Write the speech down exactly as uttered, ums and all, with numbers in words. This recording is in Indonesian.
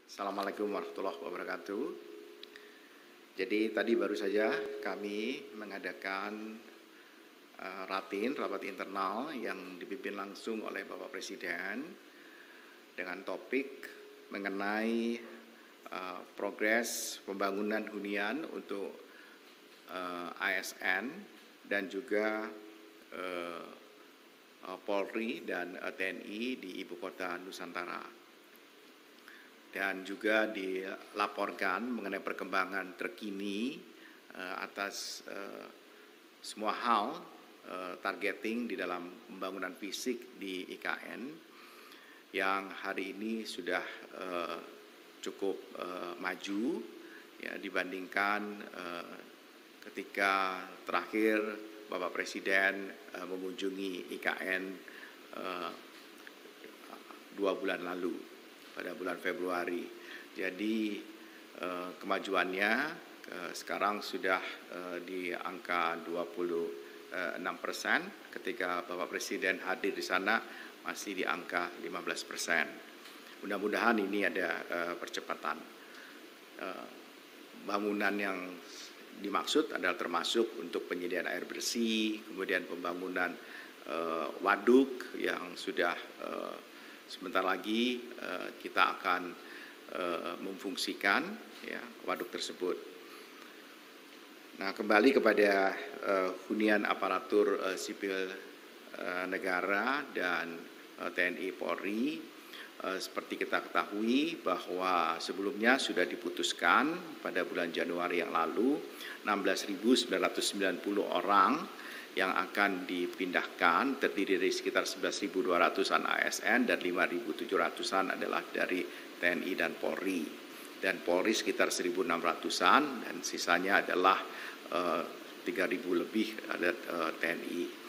Assalamualaikum warahmatullahi wabarakatuh. Jadi tadi baru saja kami mengadakan uh, ratin, rapat internal yang dipimpin langsung oleh Bapak Presiden dengan topik mengenai uh, progres pembangunan hunian untuk uh, A S N dan juga uh, uh, Polri dan uh, T N I di Ibu Kota Nusantara. Dan juga dilaporkan mengenai perkembangan terkini uh, atas uh, semua hal uh, targeting di dalam pembangunan fisik di I K N yang hari ini sudah uh, cukup uh, maju ya, dibandingkan uh, ketika terakhir Bapak Presiden uh, mengunjungi I K N uh, dua bulan lalu, pada bulan Februari. Jadi eh, kemajuannya eh, sekarang sudah eh, di angka dua puluh enam persen, ketika Bapak Presiden hadir di sana masih di angka lima belas persen. Mudah-mudahan ini ada eh, percepatan. Eh, bangunan yang dimaksud adalah termasuk untuk penyediaan air bersih, kemudian pembangunan eh, waduk yang sudah eh, sebentar lagi uh, kita akan uh, memfungsikan ya, waduk tersebut. Nah, kembali kepada uh, hunian aparatur uh, sipil uh, negara dan uh, T N I Polri, uh, seperti kita ketahui bahwa sebelumnya sudah diputuskan pada bulan Januari yang lalu enam belas ribu sembilan ratus sembilan puluh orang yang akan dipindahkan, terdiri dari sekitar sebelas ribu dua ratusan A S N dan lima ribu tujuh ratusan adalah dari T N I dan Polri. Dan Polri sekitar seribu enam ratusan dan sisanya adalah uh, tiga ribu lebih ada uh, T N I.